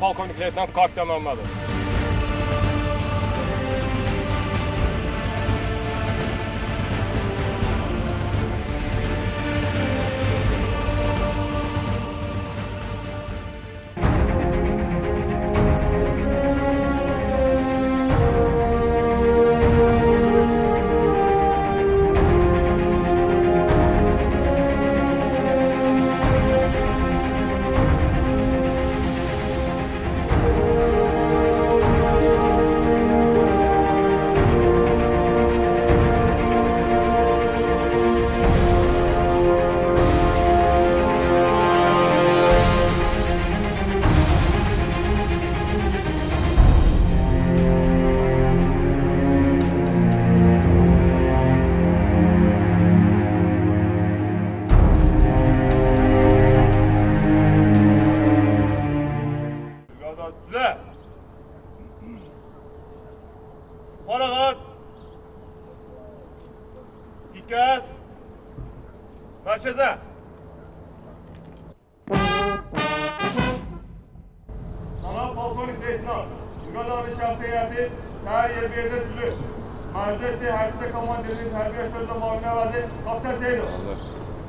polkovnik leytenant Kapitan Mammadov. Faragat! Dikkat! Merkeze! Sana polkovnik leytenant, Yugadan'ın şahsiyeti səhər yer bir yerdə tülü. Məruzətli hərbisə komandirinin tərbiyə şözlə mavini əvəzi Kapitan Seyidov.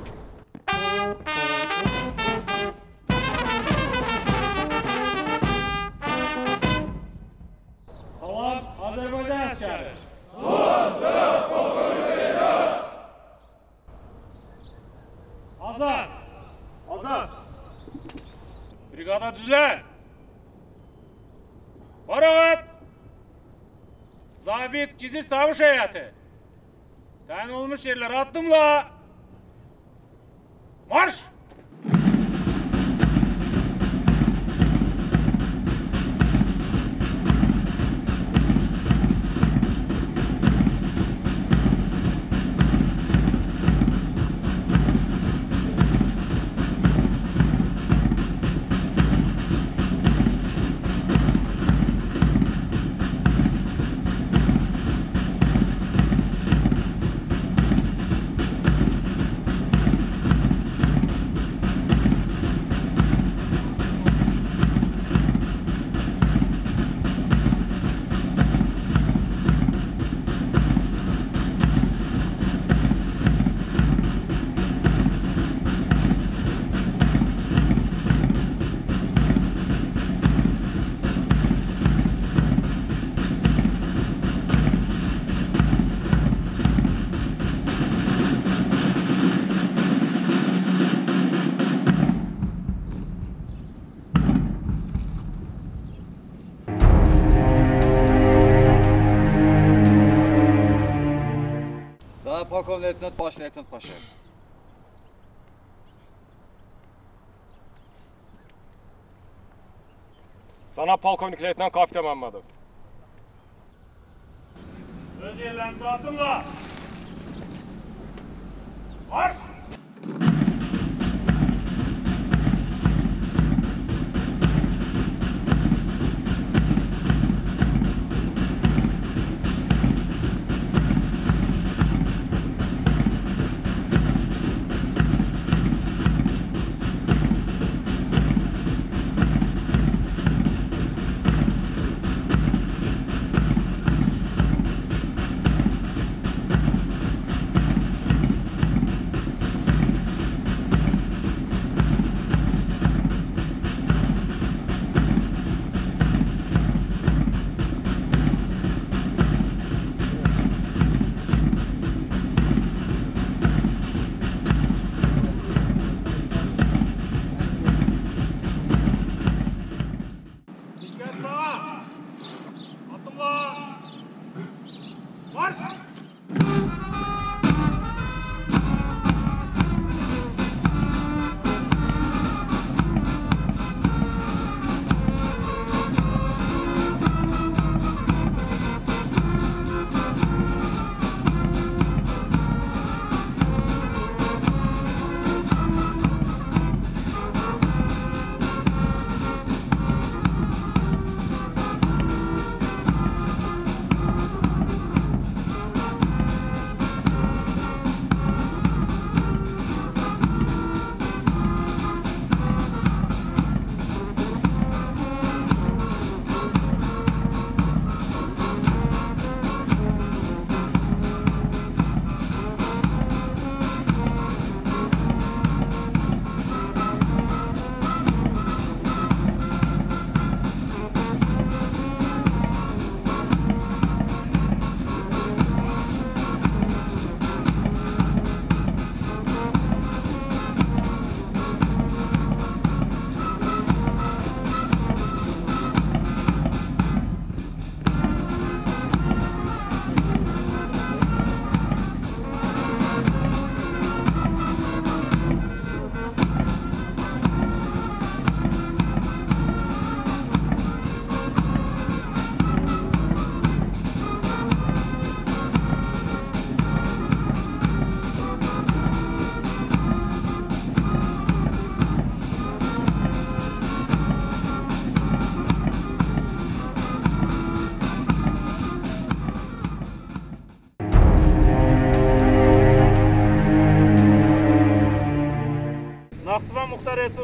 Tamam, Azerbaycan askeri. Azad! Azad! Brigada düzlen! Faragat! Zabit Cizir Savuş heyeti. Tayin olmuş yerlere attımla! Marş! Polkovnik leytenant, baş leytenant Paşayev. Sana polkovnik leytenant Kapitan Mammadov. Öz yerlerinizi atımla! Marş!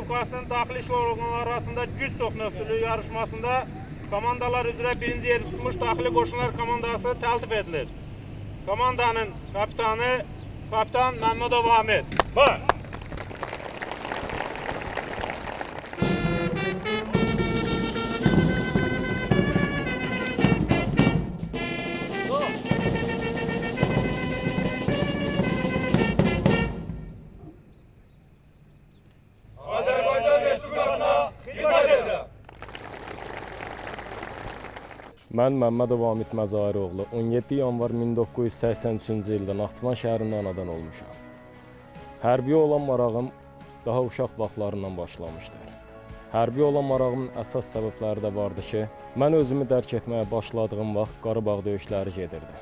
Respublikasının daxili işlər orqanları arasında güc çoxnövsüllüyü yarışmasında komandalar üzrə birinci yer tutmuş daxili qoşunlar komandası təltif edilir. Komandanın kapitanı Kapitan Məmmədov Amir. Var. Azərbaycan Respublikasına xidmət edirəm. Mən Məmmədov Amid Məzairoğlu 17 yanvar 1983-cü ildə Naxçıvan şəhərində anadan olmuşam. Hərbiyə olan marağım daha uşaq vaxtlarından başlamışdır. Hərbiyə olan marağımın əsas səbəbləri də vardı ki, mən özümü dərk etməyə başladığım vaxt Qarabağ döyüşləri gedirdi.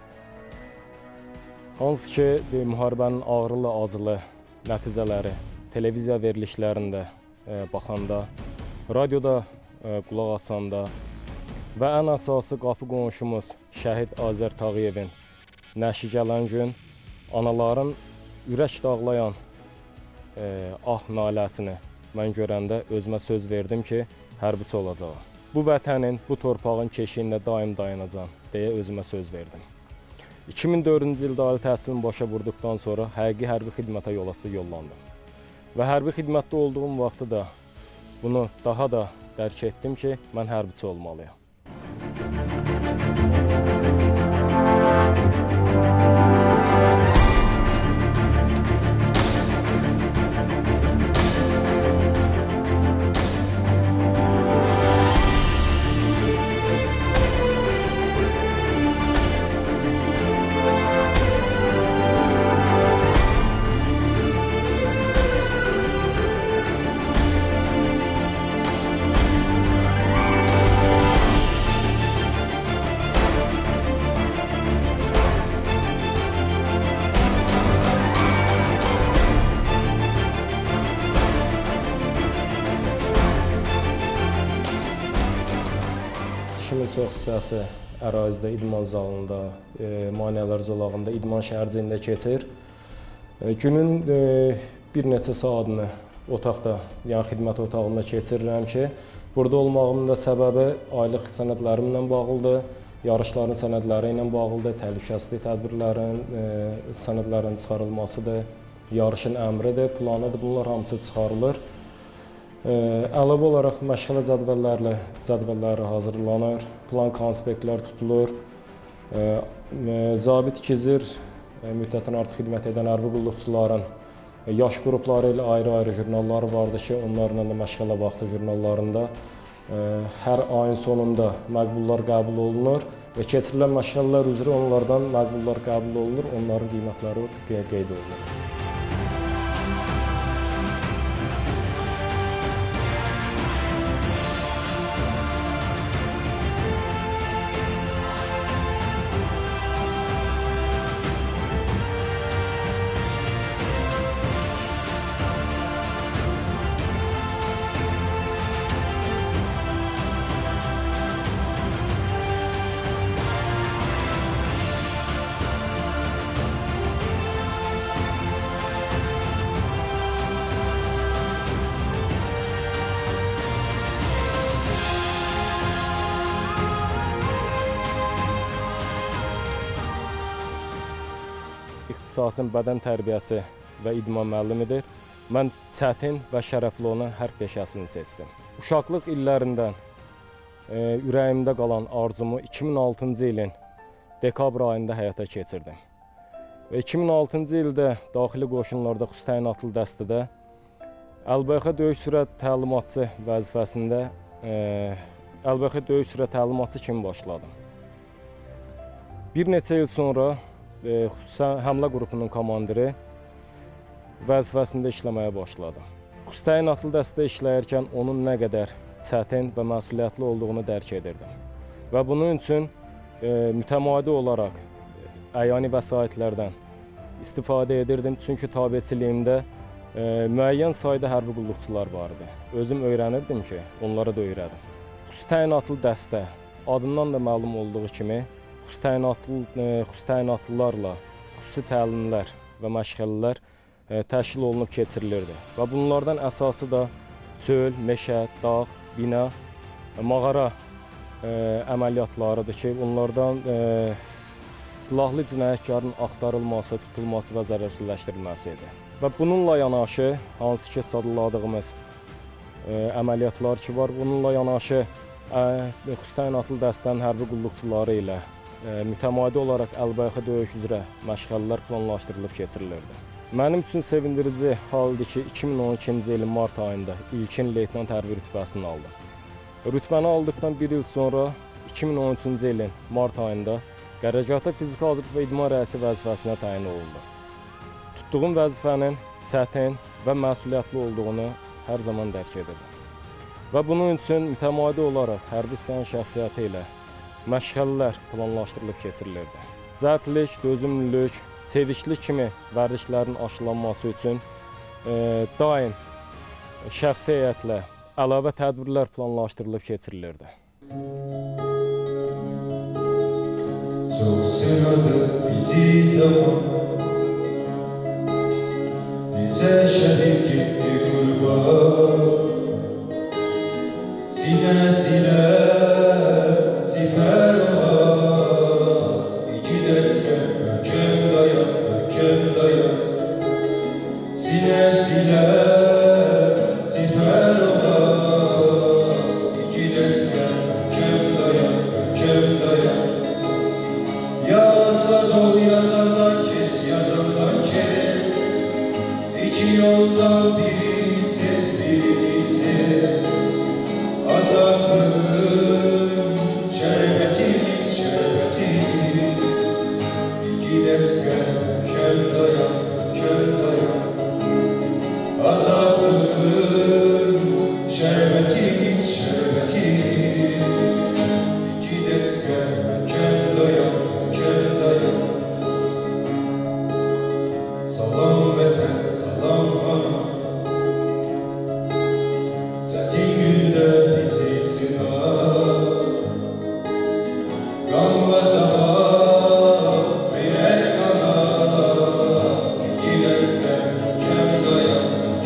Hansı ki, müharibənin ağrılı, acılı nəticələri televiziya verilişlərində baxanda, radioda qulaq asanda və ən əsası qapı qonşumuz Şəhid Azər Tağıyevin nəşi gələn gün anaların ürək dağlayan ah naləsini mən görəndə özümə söz verdim ki, hərbiçi olacağam. Bu vətənin, bu torpağın keşiyində daim dayanacam deyə özümə söz verdim. 2004-cü ildə ali təhsilimi başa vurduqdan sonra həqiqi hərbi xidmətə yollandım. Və hərbi xidmətdə olduğum vaxtı da bunu daha da dərk etdim ki, mən hərbiçi olmalıyam. İşimin çox hissəsi ərazidə, idman zalında, maneələr zolağında, idman şəhərciyində keçir. Günün bir neçə saatını otaqda, yəni xidmət otağında keçirirəm ki, burada olmağımın da səbəbi aylıq sənədlərimlə bağlıdır, yarışların sənədləri ilə bağlıdır, təhlükəsizlik tədbirlərin sənədlərinin çıxarılmasıdır, yarışın əmridir, planıdır, bunlar hamısı çıxarılır. Əlavə olaraq məşğələ cədvəlləri hazırlanır, plan konspektlər tutulur. Zabit gizir müddətindən artıq xidmət edən hərbi qulluqçuların yaş qrupları ilə ayrı-ayrı jurnalları vardı ki, onlarla da məşğələ vaxtı jurnallarında hər ayın sonunda məqbullar qəbul olunur və keçirilən məşğələlər üzrə onlardan məqbullar qəbul olunur, onların qiymətləri qeyd olunur. İxtisasım bədən tərbiyəsi və idman müəllimidir. Mən çətin və şərəfli olan hərb peşəsini seçdim. Uşaqlıq illərindən ürəyimdə qalan arzumu 2006-cı ilin dekabr ayında həyata keçirdim. Və 2006-cı ildə daxili qoşunlarda xüsusi təyinatlı dəstədə əlbəyaxa döyüş sürət təlimatçı vəzifəsində əlbəyaxa döyüş sürət təlimatçı kimi başladım. Bir neçə il sonra xüsusi həmlə qrupunun komandiri vəzifəsində işləməyə başladım. Xüsusi təyinatlı dəstə işləyərkən onun nə qədər çətin və məsuliyyətli olduğunu dərk edirdim. Və bunun üçün mütəmadi olaraq əyani vəsaitlərdən istifadə edirdim. Çünki tabeçiliyimdə müəyyən sayda hərbi qulluqçular vardı. Özüm öyrənirdim ki, onlara da öyrədim. Xüsusi təyinatlı dəstə adından da məlum olduğu kimi xüsusi təyinatlılarla xüsusi təlimlər və məşğələlər təşkil olunub keçirilirdi. Və bunlardan əsası da çöl, meşə, dağ, bina, mağara əməliyyatlarıdır ki, bunlardan silahlı cinayətkarın axtarılması, tutulması və zərərsizləşdirilməsi idi. Və bununla yanaşı, hansı ki sadladığımız əməliyyatlar ki var, bununla yanaşı xüsusi təyinatlı dəstənin hərbi qulluqçuları ilə mütəmadi olaraq əlbəyaxa döyüş üzrə məşğələlər planlaşdırılıb keçirilirdi. Mənim üçün sevindirici haldır ki, 2012-ci ilin mart ayında ilkin leytenant hərbi rütbəsini aldım. Rütbəni aldıqdan bir il sonra 2013-cü ilin mart ayında qərargahda fiziki hazırlıq və idman rəisi vəzifəsinə təyin olundu. Tutduğum vəzifənin çətin və məsuliyyətli olduğunu hər zaman dərk edirdim. Və bunun üçün mütəmadi olaraq hərbi hissənin şəxsiyyəti ilə məşğələlər planlaşdırılıb keçirilirdi. Cəhdlik, dözümlülük, çeviklik kimi vərdişlərin aşılanması üçün daim şəxsi heyətlə əlavə tədbirlər planlaşdırılıb keçirilirdi. Çok sınadı bizi zaman, nice şehit gitti kurban. Sinesine siper ola, iki desken ülkem dayan. Sinesine siper ola, iki desken ülkem dayan. Yağsa dol yazandan kes, İki yoldan biri ses. Azabın şerbetiz, İki desken kem dayan. Azabın şerbetiz, İki desken kem dayan. Salam vətən, salam ana, çətin gündə bizi sınar. Qanla cavab verək qana, iki dəstən kem dayan.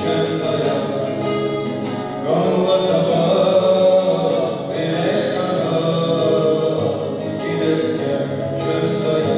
Qanla cavab verək qana, iki dəstən kem dayan.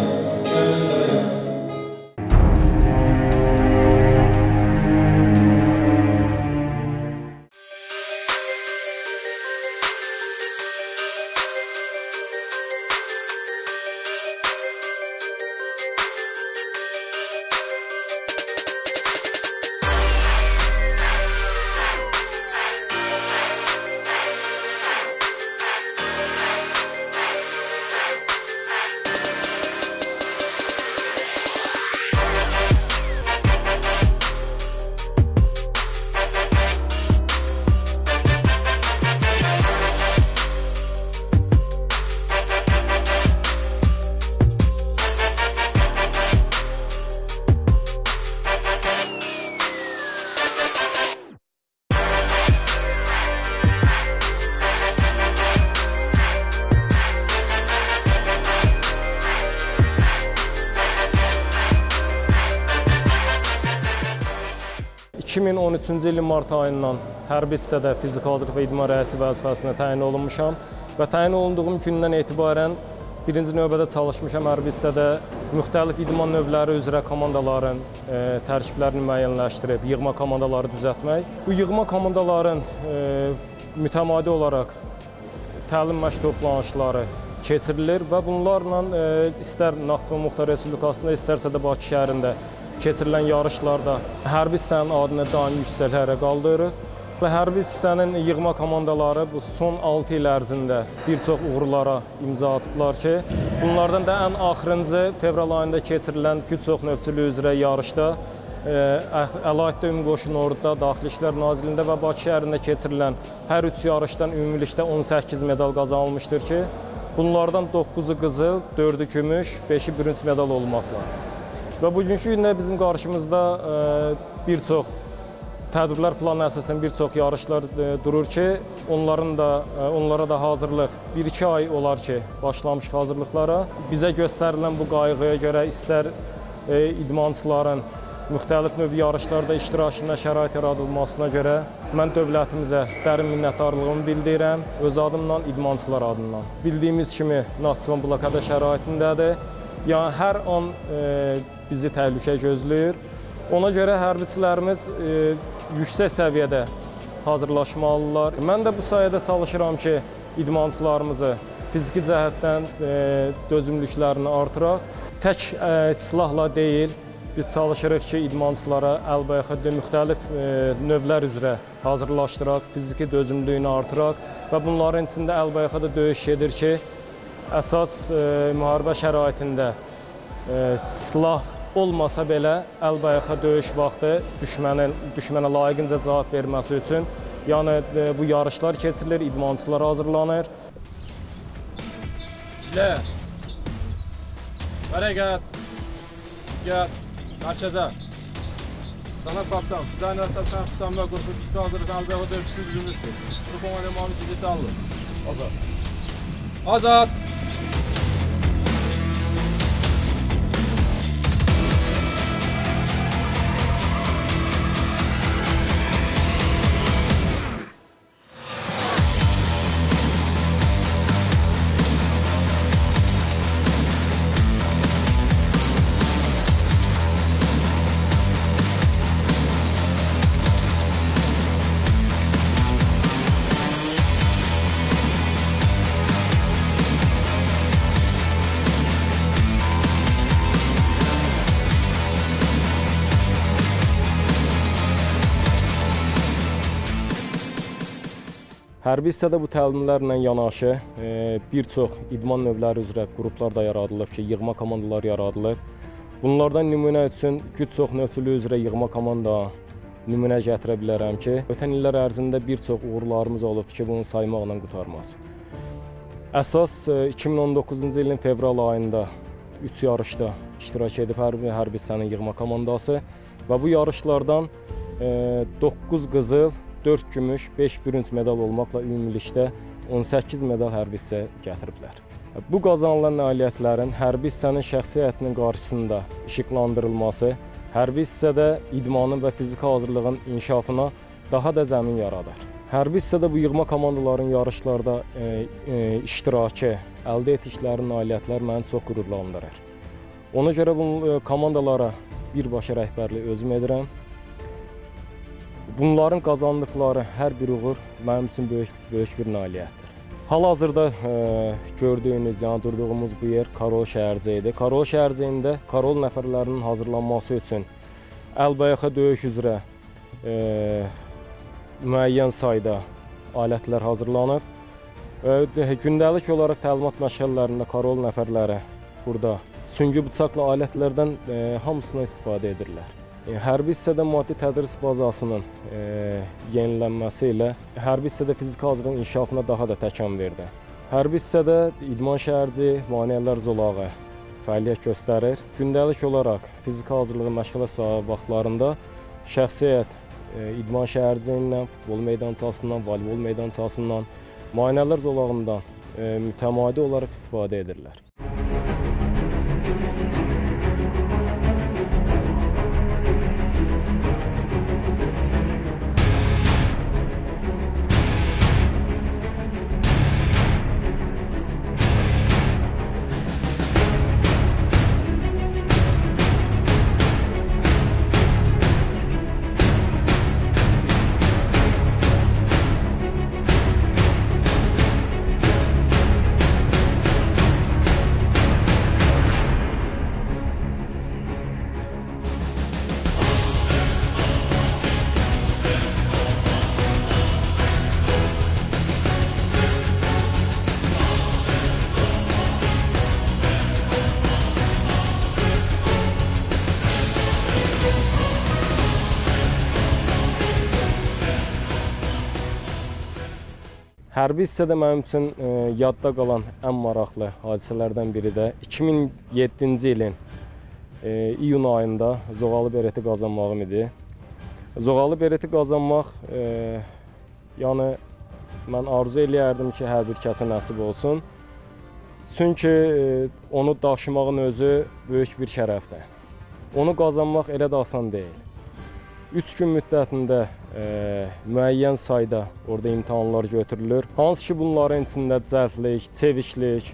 ...2013-cü ilin mart ayından hərbi hissədə fiziki hazırlıq və idman rəisi vəzifəsinə təyin olunmuşam və təyin olunduğum gündən etibarən birinci növbədə çalışmışam hərbi hissədə müxtəlif idman növləri üzrə komandaların tərkiblərini müəyyənləşdirib, yığma komandaları düzəltmək. Bu yığma komandaların mütəmadi olaraq təlim məşq toplanışları keçirilir və bunlarla istər Naxçıvan Muxtar Respublikasında, istərsə də Bakı şəhərində keçirilən yarışlarda hərbi hissənin adını daim yüksəklərə qaldırırıq və hərbi hissənin yığma komandaları bu son 6 il ərzində bir çox uğurlara imza atıblar ki, bunlardan da ən axırıncı fevral ayında keçirilən güc çoxnövçülüyü üzrə yarışda Əlahidə Ümumi Qoşun Orduda, Daxili İşlər Nazirliyində və Bakı şəhərində keçirilən hər 3 yarışdan ümumilikdə 18 medal qazanılmışdır ki, bunlardan 9-u qızıl, 4-ü gümüş, 5-i bürünc medal olmaqla. Və bugünkü gündə bizim qarşımızda bir çox tədbirlər planı əsasən bir çox yarışlar durur ki, onlara da hazırlıq 1-2 ay olar ki, başlamış hazırlıqlara. Bizə göstərilən bu qayğıya görə istər idmançıların müxtəlif növ yarışlarda iştirakına şərait yaradılmasına görə mən dövlətimizə dərin minnətdarlığımı bildirirəm, öz adımdan, idmançılar adından. Bildiyimiz kimi Naxçıvan blokada şəraitindədir. Yəni hər an bizi təhlükə gözləyir. Ona görə hərbiçilərimiz yüksək səviyyədə hazırlaşmalılar. Mən də bu sayədə çalışıram ki, idmançılarımızı fiziki cəhətdən dözümlülüklərini artıraq. Tək silahla deyil, biz çalışırıq ki, idmançılara əlbəyaxı müxtəlif növlər üzrə hazırlaşdıraq, fiziki dözümlülüyünü artıraq və bunların içində əlbəyaxı da döyüş gedir ki, əsas müharibə şəraitində silah olmasa belə əlbəyaxı döyüş vaxtı düşmənə layiqincə cavab verməsi üçün yəni bu yarışlar keçirilir, idmançılar hazırlanır. Hərəkət, diqqət, mərkəzə. Sana kapitan, sizdən əlbəttə sən xüsusən qrupu püstü hazırlıqdan əlbəyaxı döyüşçü düzülmüşdür. Bu komandı mavi cüzeti alır. Azad. Azad. Hərbi hissədə bu təlimlərlə yanaşı bir çox idman növləri üzrə qruplar da yaradılıb ki, yığma komandalar yaradılıb. Bunlardan nümunə üçün güc çox növçülüyü üzrə yığma komanda nümunə gətirə bilərəm ki, ötən illər ərzində bir çox uğurlarımız olub ki, bunu saymaqla qurtarmaz. Əsas 2019-cu ilin fevral ayında 3 yarışda iştirak edib hərbi hissənin yığma komandası və bu yarışlardan 9 qızıl, 4 gümüş, 5 bürünc medal olmaqla ümumilikdə 18 medal hərbi hissə gətiriblər. Bu qazanılan nailiyyətlərin hərbi hissənin şəxsiyyətinin qarşısında işıqlandırılması, hərbi hissədə idmanın və fiziki hazırlığın inkişafına daha da zəmin yaradır. Hərbi hissədə bu yığma komandaların yarışlarda iştirakı, əldə etdikləri nailiyyətlər məni çox qürurlandırır. Ona görə bu komandalara birbaşa rəhbərlik özüm edirəm. Bunların qazandıqları hər bir uğur mənim üçün böyük bir nailiyyətdir. Hal-hazırda gördüyünüz, yəni durduğumuz bu yer Karol şəhərcəyidir. Karol şəhərcəyində Karol nəfərlərinin hazırlanması üçün əlbəyaxa döyüş üzrə müəyyən sayda alətlər hazırlanıb. Gündəlik olaraq təlimat məşğələlərində Karol nəfərləri burada süngü bıçaqla alətlərdən hamısına istifadə edirlər. Hərbi hissədə maddi tədris bazasının yenilənməsi ilə hərbi hissədə fiziki hazırlığın inkişafına daha da təkan verdi. Hərbi hissədə idman şəhərci, maneələr zolağı fəaliyyət göstərir. Gündəlik olaraq fiziki hazırlığı məşğələ vaxtlarında şəxsiyyət idman şəhərciliyindən, futbol meydançasından, voleybol meydançasından, maneələr zolağından mütəmadi olaraq istifadə edirlər. Hərbi hissədə mənim üçün yadda qalan ən maraqlı hadisələrdən biri də 2007-ci ilin iyun ayında zoğalı bereti qazanmağım idi. Zoğalı bereti qazanmaq, yəni mən arzu eləyərdim ki, hər bir kəsə nəsib olsun. Çünki onu daşımağın özü böyük bir şərəfdir. Onu qazanmaq elə də asan deyil. 3 gün müddətində müəyyən sayda orada imtahanlar götürülür. Hansı ki, bunların içində cəldlik, çeviklik,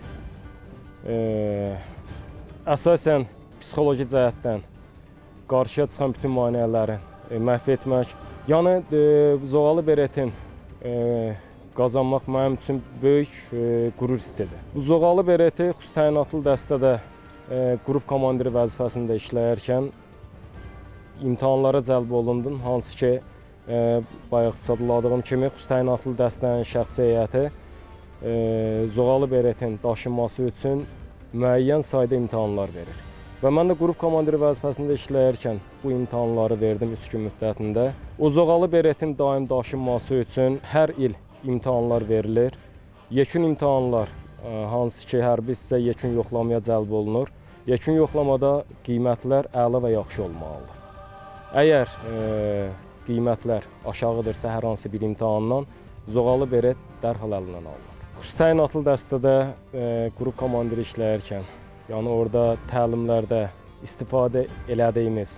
əsasən psixoloji cəhətdən qarşıya çıxan bütün maneələrin məhv etmək. Yəni, zoğalı beretin qazanmaq mənim üçün böyük qürur hissidir. Bu zoğalı bereti xüsusi təyinatlı dəstədə qrup komandiri vəzifəsində işləyərkən imtahanlara cəlb olundum. Hansı ki, bayaq sadladığım kimi xüsusi təyinatlı dəstənin şəxsi heyəti zoğalı beretin daşınması üçün müəyyən sayda imtahanlar verir. Və mən də qrup komandiri vəzifəsində işləyərkən bu imtahanları verdim 3 gün müddətində. O zoğalı beretin daim daşınması üçün hər il imtahanlar verilir. Yekun imtahanlar, hansı ki, hərbi hissə yekun yoxlamaya cəlb olunur. Yekun yoxlamada qiymətlər əla və yaxşı olmalıdır. Əgər qiymətlər aşağıdırsa hər hansı bir imtahandan, zoğalı beret dərhal əlindən alınır. Xüsusi təyinatlı dəstədə qrup komandiri işləyərkən, yəni orada təlimlərdə istifadə elədiyimiz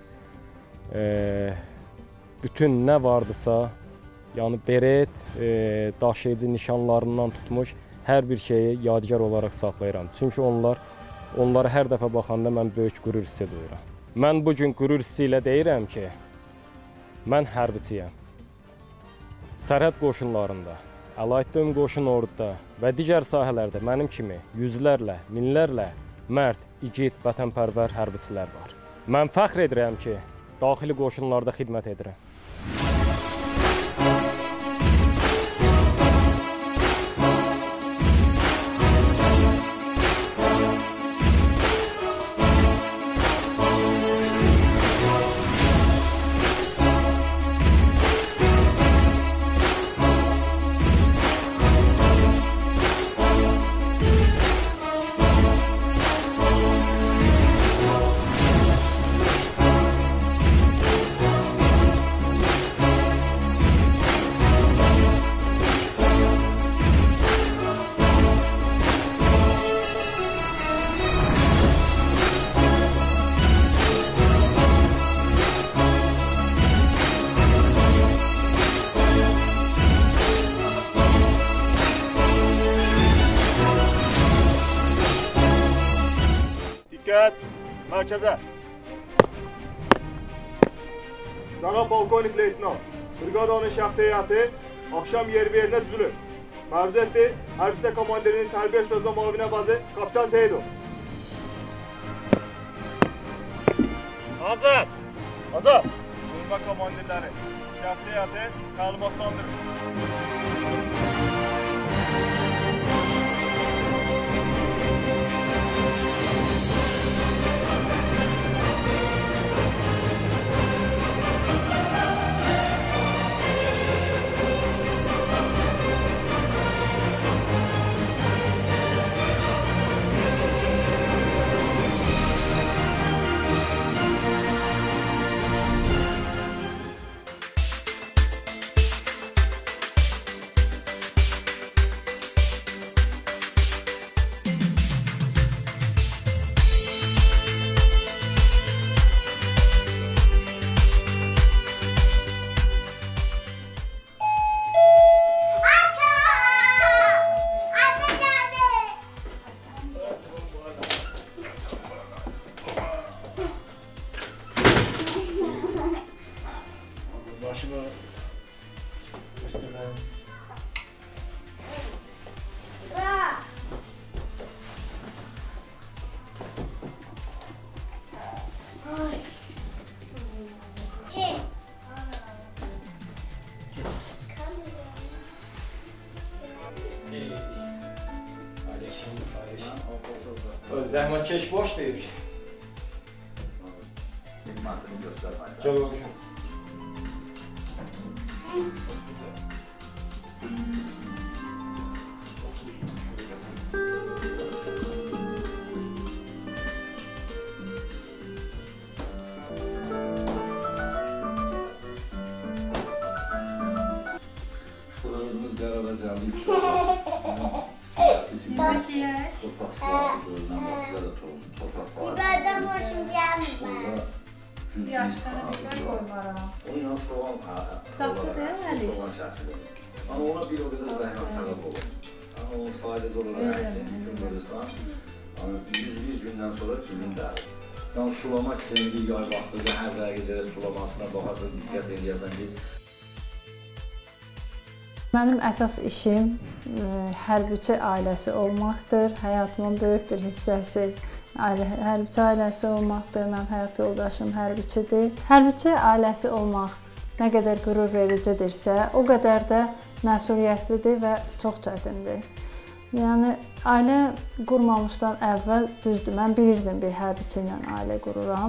bütün nə vardısa, yəni beret, daşıyıcı nişanlarından tutmuş hər bir şeyi yadigar olaraq saxlayıram. Çünki onlara hər dəfə baxanda mən böyük qürur hissi duyuram. Mən bugün qürur hissi ilə deyirəm ki, mən hərbiçiyəm. Sərhəd qoşunlarında, əlaid döyüm qoşun orduda və digər sahələrdə mənim kimi yüzlərlə, minlərlə mərd, igid, vətənpərvər hərbiçilər var. Mən fəxr edirəm ki, daxili qoşunlarda xidmət edirəm. Dikkat! Merkeze! Cənab Polkovnik Leytenant, briqadanın şəxsi heyəti axşam yerine düzülür. Məruz etdi, hərbi hissə komandirinin tərbiyə şözə mavine bazı Kapitan Seyidov. Hazır! Hazır! Qurba komandirləri, şəxsi heyəti təlimatlandırır. Zəhmətkeş boş deyib ki. Gəl oluşun. Biberden başım gelmez. Yaşlarına bir koymaram. Ondan sonra Tatlı değil mi Ali? Ama ona bir o kadar zahmet sebep olur. Ama o sadece olarak görürsen, 101 gündən sonra gülün dərir. Yəni sulama sistemi yay vaxtıda hər dəqiqələrə sulamasına baxarsan, diqqət edəsən ki, Mənim əsas işim hərbiçi ailəsi olmaqdır. Həyatımın böyük bir hissəsi hərbiçi ailəsi olmaqdır. Mənim həyat yoldaşım hərbiçidir. Hərbiçi ailəsi olmaq nə qədər qürur vericidirsə, o qədər də məsuliyyətlidir və çox çətindir. Yəni ailə qurmamışdan əvvəl düzdür, mən bilirdim bir hərbiçi ilə ailə qururam.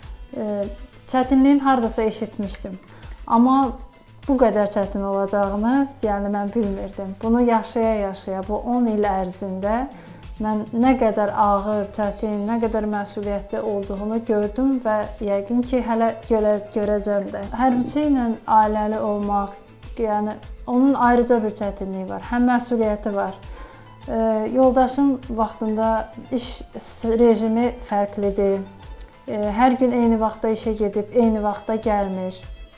Çətinliyin hardasa eşitmişdim. Amma bu qədər çətin olacağını, yəni mən bilmirdim. Bunu yaşaya-yaşaya bu 10 il ərzində mən nə qədər ağır, çətin, nə qədər məsuliyyətli olduğunu gördüm və yəqin ki, hələ görəcəm də. Hərbiçi ilə ailəli olmaq, yəni onun ayrıca bir çətinliyi var, həm məsuliyyəti var. Yoldaşım vaxtında iş rejimi fərqlidir. Hər gün eyni vaxtda işə gedib, eyni vaxtda gəlmir.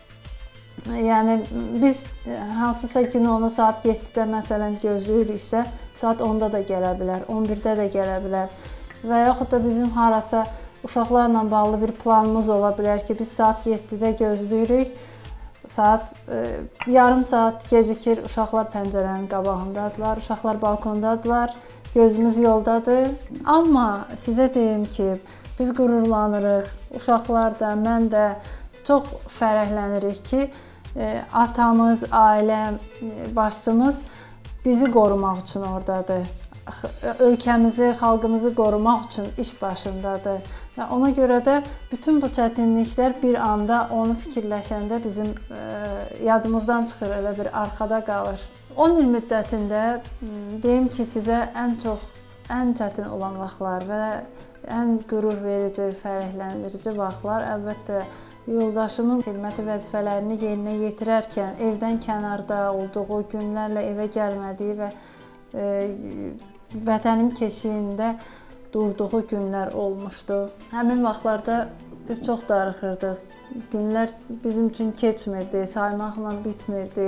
Yəni biz hansısa gün onu saat 7-də məsələn gözləyiriksə, saat 10-da da gələ bilər, 11-də də gələ bilər. Və yaxud da bizim harasa uşaqlarla bağlı bir planımız ola bilər ki, biz saat 7-də gözləyirik. Saat yarım saat gecikir, uşaqlar pəncərənin qabağındadılar, uşaqlar balkondadılar, gözümüz yoldadır. Amma sizə deyim ki, biz qürurlanırıq, uşaqlar da, mən də çox fərəhlənirik ki, atamız, ailəm, başçımız bizi qorumaq üçün oradadır. Ölkəmizi, xalqımızı qorumaq üçün iş başındadır. Və ona görə də bütün bu çətinliklər bir anda onu fikirləşəndə bizim yadımızdan çıxır, elə bir arxada qalır. 10 il müddətində deyim ki, sizə ən çətin olan vaxtlar və ən qürur verici, fərəhləndirici vaxtlar əlbəttə yoldaşımın xidməti vəzifələrini yerinə yetirərkən evdən kənarda olduğu, günlərlə evə gəlmədiyi və vətənin keşiyində durduğu günlər olmuşdu. Həmin vaxtlarda biz çox darıxırdıq. Günlər bizim üçün keçmirdi, saymaqla bitmirdi.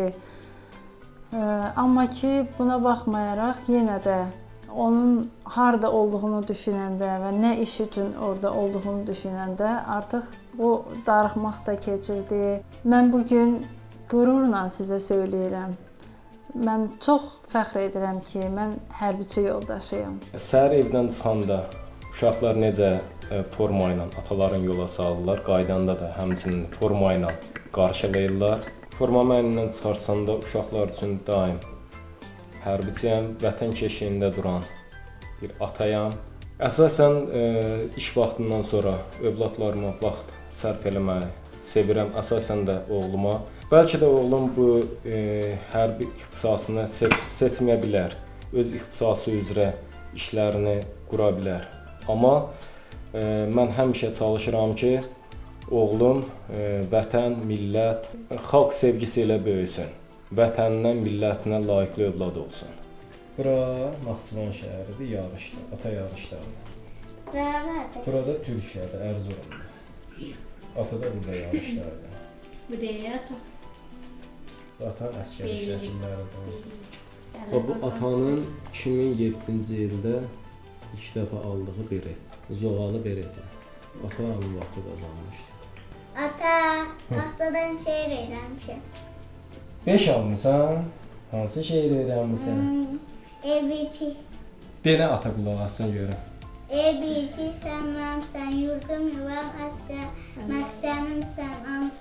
Amma ki, buna baxmayaraq yenə də onun harda olduğunu düşünəndə və nə iş üçün orada olduğunu düşünəndə artıq bu darıxmaq da keçirdi. Mən bugün qürurla sizə söyləyirəm. Mən çox fəxr edirəm ki, mən hərbiçi yoldaşıyam. Səhər evdən çıxanda uşaqlar necə forma ilə ataların yola salırlar, qaydanda da həmçinin forma ilə qarşılayırlar. Forma mənindən çıxarsanda uşaqlar üçün daim hərbiçiyəm, vətən keşiyində duran bir atayam. Əsasən iş vaxtından sonra övladlarıma vaxt sərf eləməyi sevirəm, əsasən də oğluma. Bəlkə də oğlum bu hərbi ixtisasını seçməyə bilər, öz ixtisası üzrə işlərini qura bilər. Amma mən həmişə çalışıram ki, oğlum vətən, millət, xalq sevgisi ilə böyüsün. Vətəninə, millətinə layiqli övlad olsun. Bura Naxçıvan şəhəridir, Yarışda, ata Yarışdadır. Burada Türkiyədə, Ərzurumda. Ata da burada Yarışdadır. Bu deyil ata. Ata əskəri şəkilləridir. Bu atanın 2007-ci ildə ilk dəfə aldığı beret, zoğalı bereti. Ata həmin vaxtı qazanmışdı. Ata, vaxtadan şeir öyrənmişəm. 5 almısan? Hansı şeir öyrənmişsən? Ev-içi. Denə ata qulaq assın görüm. Ev-içi sən mənimsən, yurdum yuvam əsgər, məskənimsən,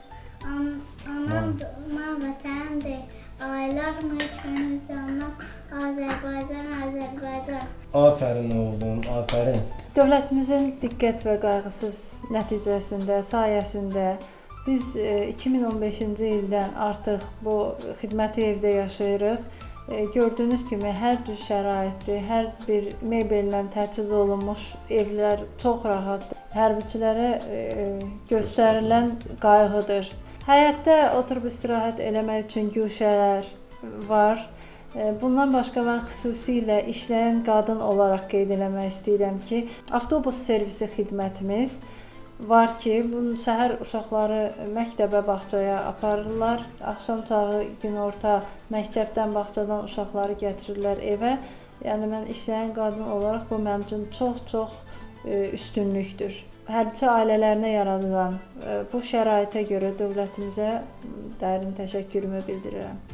anam doğma vətəndir, aylarım üçün canım, Azərbaycan, Azərbaycan. Afərin oğlum, afərin. Dövlətimizin diqqət və qayğısız nəticəsində, sayəsində biz 2015-ci ildən artıq bu xidməti evdə yaşayırıq. Gördüyünüz kimi hər cür şəraitdir, hər bir mebellə təchiz olunmuş evlər çox rahatdır. Hərbiçilərə göstərilən qayğıdır. Həyətdə oturub istirahət eləmək üçün güşələr var. Bundan başqa mən xüsusilə işləyən qadın olaraq qeyd eləmək istəyirəm ki, avtobus servisi xidmətimiz var ki, bunun səhər uşaqları məktəbə, bağçaya aparırlar. Axşam çağı günorta məktəbdən, bağçadan uşaqları gətirirlər evə. Yəni mən işləyən qadın olaraq bu mənim üçün çox üstünlükdür. Hərbçi ailələrinə yaradılan bu şəraitə görə dövlətimizə dərin təşəkkürümü bildirirəm.